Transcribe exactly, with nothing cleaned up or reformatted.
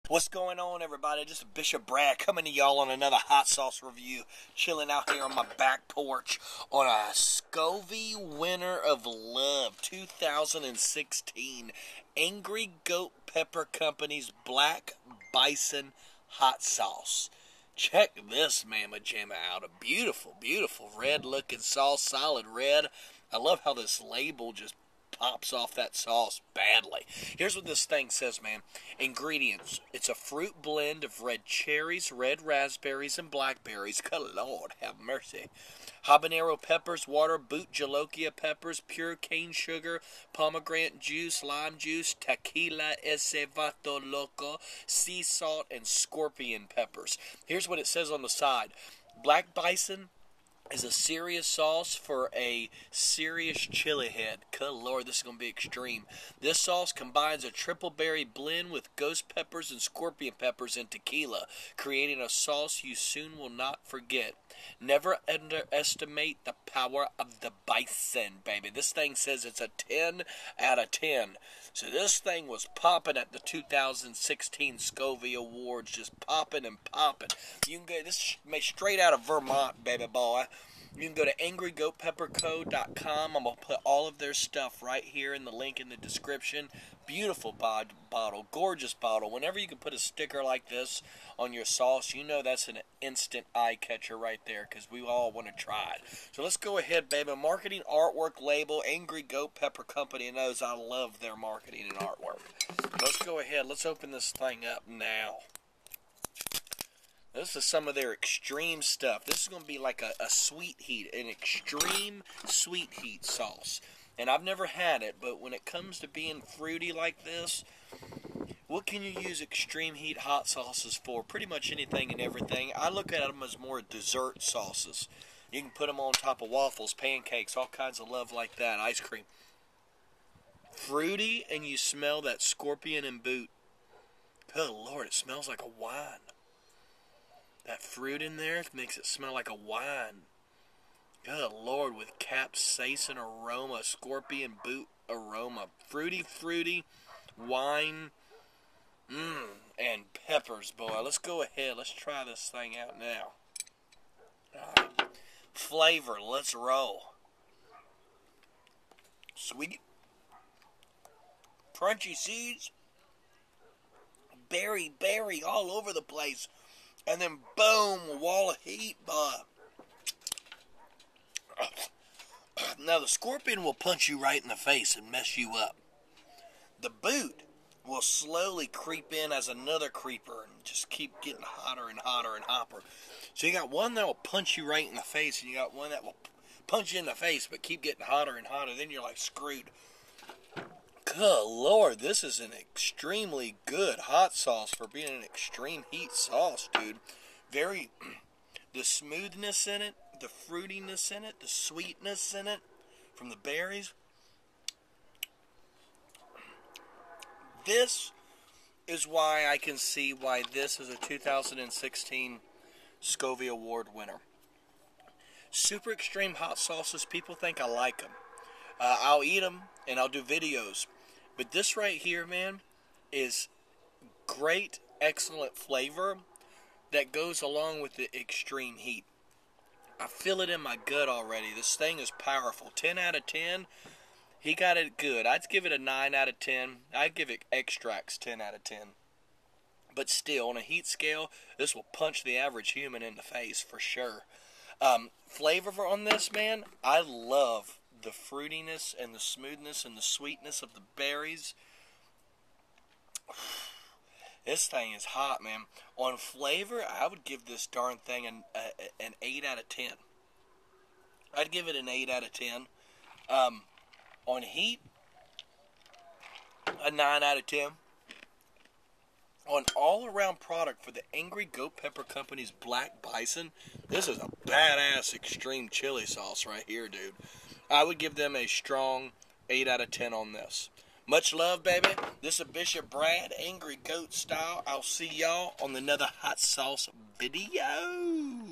What's going on, everybody? Just Bishop Brad coming to y'all on another hot sauce review. Chilling out here on my back porch on a Scoville Winter of Love two thousand sixteen Angry Goat Pepper Company's Black Bison Hot Sauce. Check this mamma jamma out. A beautiful, beautiful red looking sauce, solid red. I love how this label just pops off that sauce badly. Here's what this thing says, man. Ingredients. It's a fruit blend of red cherries, red raspberries, and blackberries. Good Lord, have mercy. Habanero peppers, water, boot jalokia peppers, pure cane sugar, pomegranate juice, lime juice, tequila, ese vato loco, sea salt, and scorpion peppers. Here's what it says on the side. Black Bison is a serious sauce for a serious chili head. Good Lord, this is going to be extreme. This sauce combines a triple berry blend with ghost peppers and scorpion peppers and tequila, creating a sauce you soon will not forget. Never underestimate the power of the bison, baby. This thing says it's a ten out of ten. So this thing was popping at the two thousand sixteen Scoville Awards, just popping and popping. You can get this made straight out of Vermont, baby boy. You can go to angry goat pepper co dot com. I'm going to put all of their stuff right here in the link in the description. Beautiful bod bottle, gorgeous bottle. Whenever you can put a sticker like this on your sauce, you know that's an instant eye catcher right there, because we all want to try it. So let's go ahead, baby. Marketing artwork label, Angry Goat Pepper Company knows I love their marketing and artwork. Let's go ahead. Let's open this thing up now. This is some of their extreme stuff. This is going to be like a, a sweet heat, an extreme sweet heat sauce. And I've never had it, but when it comes to being fruity like this, what can you use extreme heat hot sauces for? Pretty much anything and everything. I look at them as more dessert sauces. You can put them on top of waffles, pancakes, all kinds of love like that, ice cream. Fruity, and you smell that scorpion and boot. Good Lord, it smells like a wine. That fruit in there makes it smell like a wine. Good Lord, with capsaicin aroma, scorpion boot aroma. Fruity, fruity, wine, mmm, and peppers, boy. Let's go ahead. Let's try this thing out now. All right. Flavor, let's roll. Sweet. Crunchy seeds. Berry, berry all over the place. And then, boom, a wall of heat, boy. Now, the scorpion will punch you right in the face and mess you up. The boot will slowly creep in as another creeper and just keep getting hotter and hotter and hotter. So you got one that will punch you right in the face, and you got one that will punch you in the face but keep getting hotter and hotter. Then you're like screwed. Good Lord, this is an extremely good hot sauce for being an extreme heat sauce, dude. Very, the smoothness in it, the fruitiness in it, the sweetness in it from the berries. This is why I can see why this is a two thousand sixteen Scoville Award winner. Super extreme hot sauces, people think I like them. Uh, I'll eat them and I'll do videos. But this right here, man, is great, excellent flavor that goes along with the extreme heat. I feel it in my gut already. This thing is powerful. ten out of ten. He got it good. I'd give it a nine out of ten. I'd give it Extracts ten out of ten. But still, on a heat scale, this will punch the average human in the face for sure. Um, flavor on this, man, I love the fruitiness and the smoothness and the sweetness of the berries. This thing is hot, man. On flavor, I would give this darn thing an, a, an eight out of ten. I'd give it an eight out of ten. Um, on heat, a nine out of ten. On all-around product for the Angry Goat Pepper Company's Black Bison, this is a badass extreme chili sauce right here, dude. I would give them a strong eight out of ten on this. Much love, baby. This is Bishop Brad, Angry Goat style. I'll see y'all on another hot sauce video.